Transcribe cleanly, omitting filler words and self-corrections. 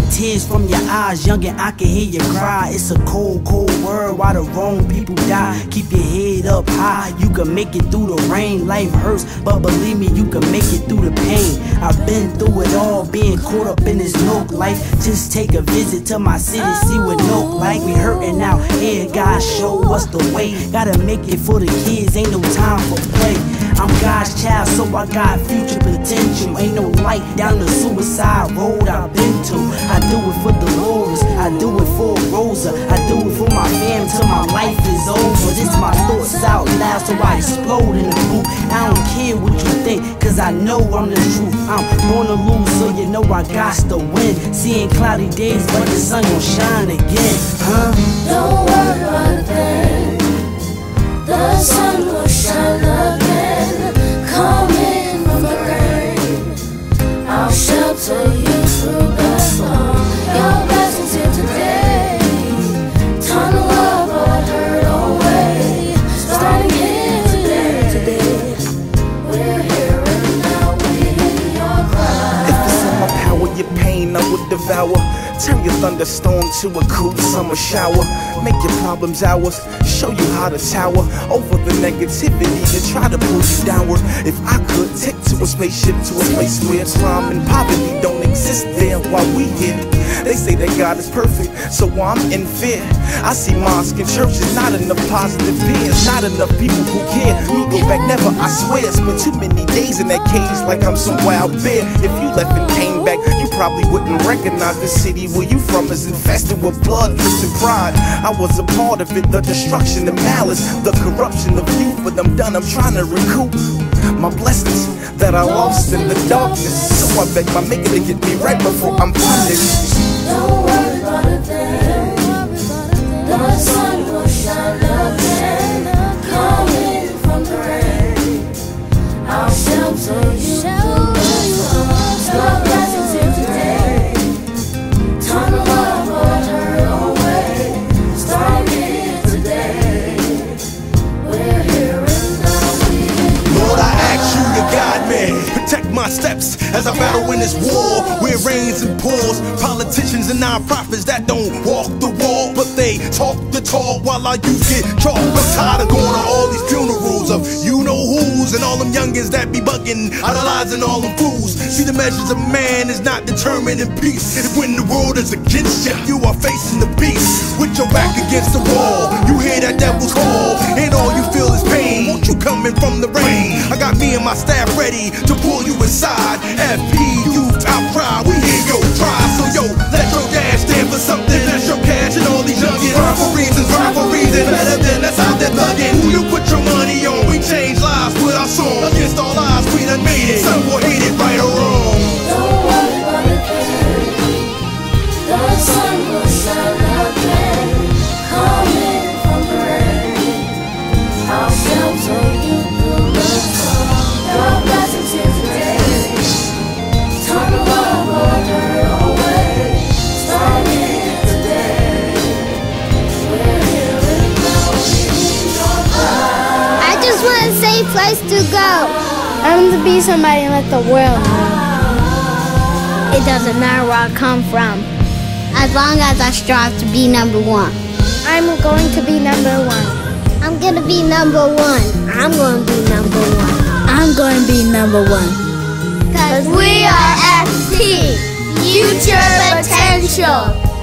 tears from your eyes, youngin', I can hear you cry. It's a cold, cold world while the wrong people die. Keep your head up high, you can make it through the rain. Life hurts, but believe me, you can make it through the pain. I've been through it all, being caught up in this milk life. Just take a visit to my city, see what milk like. We hurtin' out here, God show us the way. Gotta make it for the kids, ain't no time for play. I'm God's child, so I got future potential. Ain't no light down the suicide road I've been to. I do it for Dolores, I do it for Rosa, I do it for my fam till my life is over. This my thoughts out loud, so I explode in the booth. I don't care what you think, cause I know I'm the truth. I'm born to lose, so you know I got to win. Seeing cloudy days, but the sun gon' shine again, huh? Don't worry about a thing, the sun will shine again. Coming from the rain, I'll shelter you through the storm. Your blessings here today, time to love but hurt away. Starting here today, we're here and now, we hear your cry. If it's in my power, your pain I would devour. Turn your thunderstorm to a cool summer shower. Make your problems ours, show you how to tower over the negativity and try to pull you downward. If I could take to a spaceship to a place where crime and poverty don't exist there while we here. They say that God is perfect, so I'm in fear. I see mosques and churches, not enough positive peers, not enough people who care. Me go back never, I swear. Spent too many days in that cage like I'm some wild bear. If you left and came back, you probably wouldn't recognize the city where you from is infested with blood, drips and pride. I was a part of it, the destruction, the malice, the corruption of youth, but I'm done, I'm trying to recoup my blessings that I lost in the darkness. So I beg my maker to get me right before I'm punished. Don't worry about a thing, the sun will shine again. Coming from the rain, I'll shelter you through the storm. Your blessings here today, time to love but hurt away. Starting here today, we're here and now, we Lord, I ask you to guide me, protect my steps as I battle in this war where it rains and pours. Politicians and non-profits that don't walk the walk, but they talk the talk while our youth get chalked. I'm tired of going to all these funerals of you-know-who's and all them youngins that be bugging, idolizing all them fools. See, the measures of man is not determined in peace. When the world is against you, you are facing the beast. With your back against the wall, you hear that devil's call, and all you feel is pain. Won't you coming from the rain? I got me and my staff ready to pull you inside. FP, youth outcry, we hear your cry. So yo, let your gas stand for something. That's your cash and all these youngins. Rhyme for reasons, better than that's out there thugging. Who you put your money on? We change lives with our song. Against all odds, we done made it. Some will hate it, right or wrong. don't worry about a thing, the sun will shine again. Coming from the rain, I'll shelter you through the storm. Your blessings here today, time to love but hurt away. Starting here today, we're here and now, we hear your cry. I just want a safe place to go. I want to be somebody and let the world know. It doesn't matter where I come from, as long as I strive to be number one. I'm going to be number one. I'm going to be number one. I'm going to be number one. I'm going to be number one. Because we are FP, Future Potential.